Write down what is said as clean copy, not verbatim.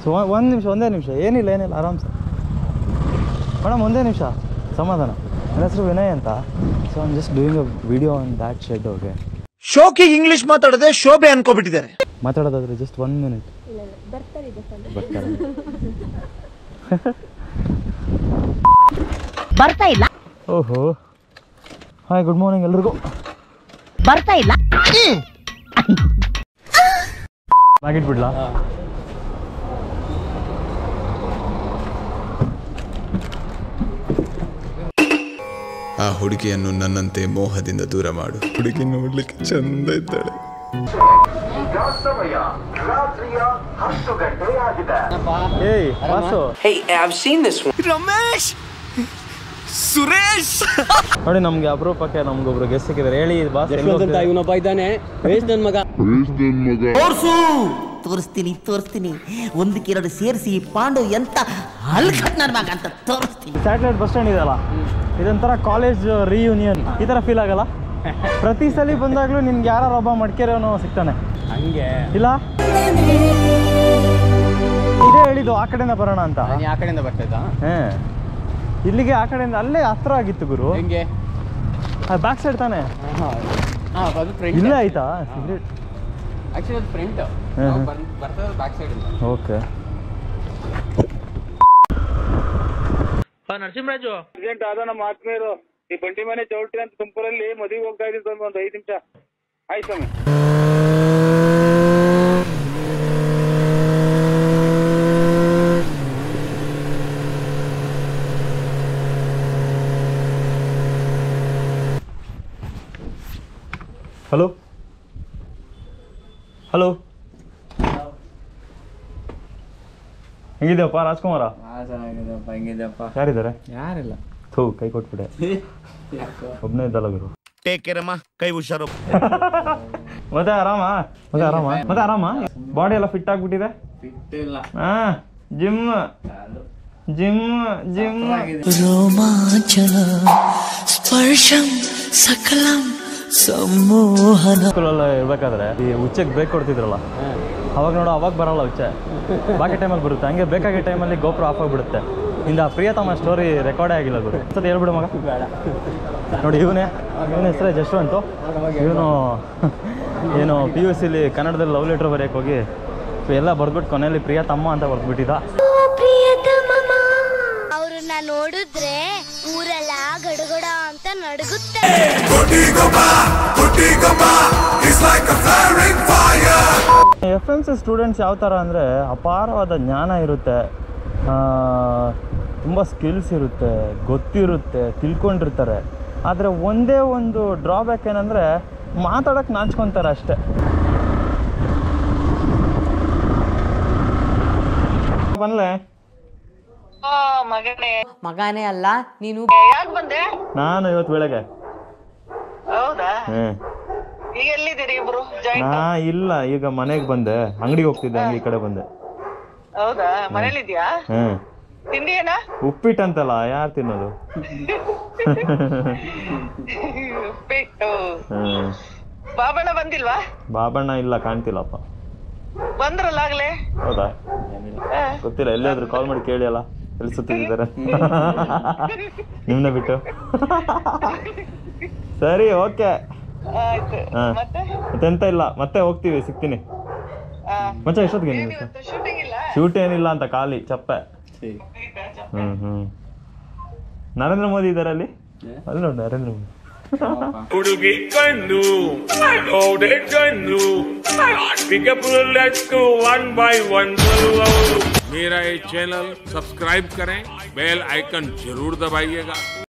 ಒಂದು ನಿಮಿಷ ಒಂದೇ ನಿಮಿಷ ಏನಿಲ್ಲ ಆರಾಮ್ಸೆ ಮೇಡಮ್ ಒಂದೇ ನಿಮಿಷ ಸಮಾಧಾನ. ನನ್ನ ಹೆಸರು ವಿನಯ್ ಅಂತ. So I just doing a video on that shed. Okay ಶೋಕಿ ಇಂಗ್ಲಿಷ್ ಮಾತಾಡದೆ ಶೋಭೆ ಅನ್ಕೋಬಿಟ್ಟಿದ್ದಾರೆ. ಮಾತಾಡೋದಾದ್ರೆ ಜಸ್ಟ್ 1 ಮಿನಿಟ್ ಬರ್ತಾ ಇಲ್ಲ. ಓಹೋ ಹಾಯ್ ಗುಡ್ ಮಾರ್ನಿಂಗ್ ಎಲ್ರಿಗೂ. ಬರ್ತಾ ಇಲ್ಲ. ಆಗಿಟ್ಬಿಡ್ಲಾ? ಆ ಹುಡುಗಿಯನ್ನು ನನ್ನಂತೆ ಮೋಹದಿಂದ ದೂರ ಮಾಡು. ಹುಡುಗಿ ನೋಡ್ಲಿಕ್ಕೆ ಚಂದ ಇದ್ದಾಳೆ. ಏಯ್ Vasu. Hey, I've seen this one. Ramesh, Suresh ನೋಡಿ ನಮ್ಗೆ ಅಪರೂಪಕ್ಕೆ ನಮ್ಗೊಬ್ರು ಗೆಸ್ಟ್ ಸಿಕ್ಕಿದ್ದಾರೆ. ಹೇಳಿ ಬಾಸ್. ಇವನೊಬ್ಬ ಇದ್ದಾನೆ, ವೇಸ್ಟ್ ನನ್ ಮಗ. ತೋರಿಸ್ತೀನಿ ಒಂದಕ್ಕೆ ಎರಡು ಸೇರಿಸಿ ಪಾಂಡು ಎಂತ ಹಲ್ಕಟ್ ನನ್ನ ಮಗ ಅಂತ ತೋರಿಸ್ತೀನಿ. ಸ್ಯಾಟಲೈಟ್ ಬಸ್ ಸ್ಟ್ಯಾಂಡ್ ಇದೆಯಲ್ಲ, ಇದೊಂಥರ ಕಾಲೇಜ್ ರಿಯೂನಿಯನ್ ಈ ಥರ ಫೀಲ್ ಆಗಲ್ಲ? ಪ್ರತಿ ಸಲ ಬಂದಾಗ್ಲೂ ನಿನ್ಗೆ ಯಾರು ಒಬ್ಬ ಮಡ್ಕೆರೆಯವನು ಸಿಗ್ತಾನೆ. ಹಂಗೆ ಇಲ್ಲ ಇದೇ ಹೇಳಿದ್ದು ಆ ಕಡೆಯಿಂದ ಬರೋಣ ಅಂತ. ಆ ಕಡೆಯಿಂದ ಬರ್ತಾ ಇದ್ದ. ಇಲ್ಲಿಗೆ ಆ ಕಡೆಯಿಂದ ಅಲ್ಲೇ ಹತ್ರ ಆಗಿತ್ತು ಗುರು. ಹೆಂಗೆ? ಬ್ಯಾಕ್ ಸೈಡ್ ತಾನೆ. ಇಲ್ಲ ಆಯ್ತಾ ಸಿಗರೇಟ್? ಆಕ್ಚುಲಿ ಅದು ಫ್ರಂಟ್ ಬರ್ತದೆ ಬ್ಯಾಕ್ ಸೈಡ್ ಇಂದ. ಓಕೆ ನರಸಿಂಹರಾಜು ಅರ್ಜೆಂಟ್ ಆದ ನಮ್ಮ ಆತ್ಮೀಯರು ಈ ಬಂಡಿ ಮನೆ ಚೌಲ್ಟ್ರಿ ಅಂತ ತುಮಕೂರಲ್ಲಿ ಮದುವೆ ಹೋಗ್ತಾ ಇದ್ದೀನಿ ಸ್ವಾಮಿ. ಒಂದು 5 ನಿಮಿಷ ಆಯ್ತು ಸ್ವಾಮಿ. ಹಲೋ ಹಲೋ ಹೆಂಗಿದ್ಯಪ್ಪ ರಾಜ್ಕುಮಾರ? ಯಾರಿದ್ದಾರೆ? ಯಾರಿಲ್ಲ. ಥೂ ಕೈ ಕೊಟ್ಬಿಡೆ. ಒಬ್ಬನೇ ಇದ್ದಲ್ಲ ಗುರು. ಟೇಕ್ ಕೇರ್ ಅಮ್ಮ, ಕೈ ಹುಷಾರು. ಮತ್ತೆ ಆರಾಮ ಬಾಡಿ ಎಲ್ಲ ಫಿಟ್ ಆಗ್ಬಿಟ್ಟಿದೆ? ಹಾ ಜಿಮ್ ರೋಮಾಂಚನ ಸ್ಪರ್ಶಂ ಸಕಲಂ ಸಂಮೋಹನ. ಸ್ಕೂಲೆಲ್ಲ ಇರ್ಬೇಕಾದ್ರೆ ಈ ಉಚ್ಚೆಗೆ ಬ್ರೇಕ್ ಕೊಡ್ತಿದ್ರಲ್ಲ, ಅವಾಗ ನೋಡು ಅವಾಗ ಬರಲ್ಲ ಉಚ್ಚೆ, ಬಾಕಿ ಟೈಮಲ್ಲಿ ಬರುತ್ತೆ. ಹಂಗೆ ಬೇಕಾಗಿ ಟೈಮಲ್ಲಿ ಗೋಪುರ ಆಫ್ ಆಗಿಬಿಡುತ್ತೆ. ಇಂದ ಪ್ರಿಯತಮ ಸ್ಟೋರಿ ರೆಕಾರ್ಡೇ ಆಗಿಲ್ಲ ಗುರು. ಸರಿ ಹೇಳ್ಬಿಡು ಮಗ. ನೋಡಿ ಇವನ ಹೆಸರೇ ಜಶ್ವಂತು. ಇವನು ಏನು PUCಲಿ ಕನ್ನಡದಲ್ಲಿ ಲವ್ ಲೆಟ್ರ್ ಬರೆಯೋಕೆ ಹೋಗಿ ಎಲ್ಲ ಬರ್ದ್ಬಿಟ್ಟು ಕೊನೆಯಲ್ಲಿ ಪ್ರಿಯತಮ್ಮ ಅಂತ ಬರ್ದ್ಬಿಟ್ಟಿದ್ದ. ಅವ್ರನ್ನ ನೋಡಿದ್ರೆ ಊರೆಲ್ಲ ಗಡಗಡ ಅಂತ ನಡುಗುತ್ತೆ. FMC ಸ್ಟೂಡೆಂಟ್ಸ್ ಯಾವ ಥರ ಅಂದರೆ ಅಪಾರವಾದ ಜ್ಞಾನ ಇರುತ್ತೆ, ತುಂಬ ಸ್ಕಿಲ್ಸ್ ಇರುತ್ತೆ, ಗೊತ್ತಿರುತ್ತೆ, ತಿಳ್ಕೊಂಡಿರ್ತಾರೆ. ಆದರೆ ಒಂದೇ ಒಂದು ಡ್ರಾಬ್ಯಾಕ್ ಏನಂದರೆ ಮಾತಾಡೋಕ್ಕೆ ನಾಚ್ಕೊತಾರೆ ಅಷ್ಟೇ. ಬನ್ಲೆ ಮಗನೇ ಅಲ್ಲ ನೀನು. ಯಾಕೆ ಬಂದೆ? ನಾನು ಇವತ್ತು ಬೆಳಗ್ಗೆ. ಹೌದಾ? ಈಗ ಎಲ್ಲಿದ್ದೀರಿ ಇಬ್ರು? ಇಲ್ಲ, ಈಗ ಮನೆಗೆ ಬಂದೆ, ಅಂಗಡಿಗೆ ಹೋಗ್ತಿದ್ದೆ, ಅಂಗಡಿ ಕಡೆ ಬಂದೆ. ಹೌದಾ? ಮನೇಲಿದ್ಯಾ? ತಿಂಡಿ ಏನ? ಉಪ್ಪಿಟ್ಟು ಅಂತಲ್ಲ, ಯಾರು ತಿನ್ನೋದು? ಉಪ್ಪಿಟ್ಟು. ಬಾಬಣ್ಣ ಬಂದಿಲ್ವಾ? ಬಾಬಣ್ಣ ಇಲ್ಲ, ಕಾಣ್ತಿಲ್ಲಪ್ಪ. ಬಂದ್ರಲ್ಲ ಆಗ್ಲೇ. ಹೌದಾ? ಗೊತ್ತಿಲ್ಲ, ಎಲ್ಲಿಯಾದ್ರೂ ಕಾಲ್ ಮಾಡಿ ಕೇಳಿ ಅಲ್ಲ ಎಲ್ಲಿ ಸುತ್ತಿದ್ದಾರೆ ನಿಮ್ನ ಬಿಟ್ಟು. ಸರಿ ಓಕೆ ಮತ್ತೆಂತ ಇಲ್ಲ, ಮತ್ತೆ ಹೋಗ್ತೀವಿ, ಸಿಗ್ತೀನಿ ಮಚ್ಚ. ಎಷ್ಟೊತ್ತಿಗೆ ನೀವು? ಶೂಟ್ ಏನಿಲ್ಲ ಅಂತ ಖಾಲಿ ಚಪ್ಪೆ. ನರೇಂದ್ರ ಮೋದಿ ಇದ್ದಾರೆ ಅಲ್ಲಿ ನೋಡಿ, ನರೇಂದ್ರ ಮೋದಿ. ಹುಡುಗಿ ಕಣ್ಣು ನೋಡೆ ಕಣ್ಣು pick up let's go one by one. मेरा ये चैनल सब्सक्राइब करें, बेल आइकन जरूर दबाइएगा.